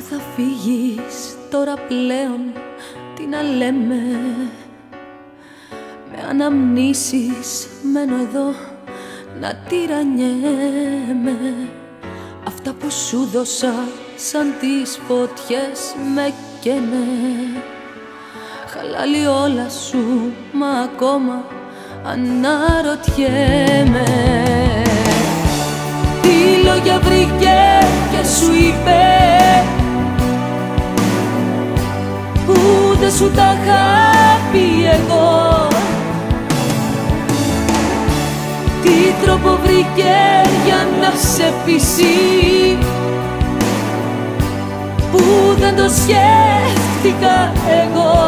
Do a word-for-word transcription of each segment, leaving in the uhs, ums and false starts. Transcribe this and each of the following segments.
θα φύγεις τώρα πλέον, τι να λέμε? Με αναμνήσεις μένω εδώ να τυραννιέμαι. Αυτά που σου δώσα σαν τις φωτιές με καίνε. Χαλάλι όλα σου, μα ακόμα αναρωτιέμαι. Τι λόγια βρήκε και σου είπε που δεν σου τα είχα πει εγώ? Τι τρόπο βρήκε για να σε πείσει που δεν το σκέφτηκα εγώ?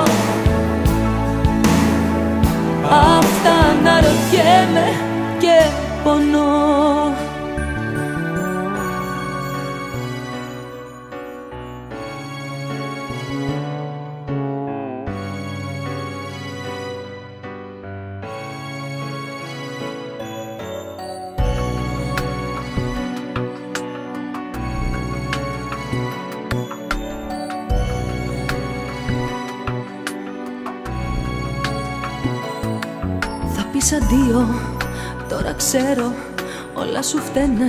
Αυτά αναρωτιέμαι και πονώ. Πεις αντίο, τώρα ξέρω όλα σου φταίνε.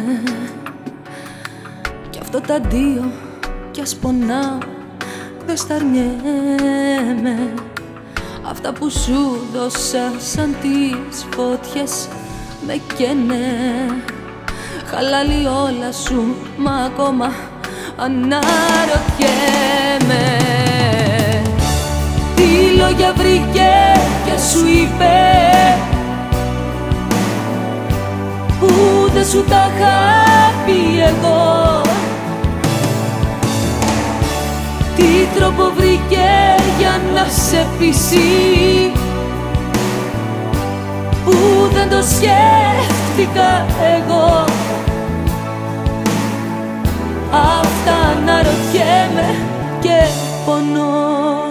Κι αυτό τ' αντίο κι ας πονάω δεν σταρνιέμαι. Αυτά που σου δώσα σαν τις φωτιές με καίνε. Χαλάλι όλα σου, μα ακόμα αναρωτιέμαι. Τι λόγια βρήκε και σου είπε που δεν σου τα είχα πει εγώ? Τι τρόπο βρήκε για να σε πείσει που δεν το σκέφτηκα εγώ? Αυτά αναρωτιέμαι και πονώ.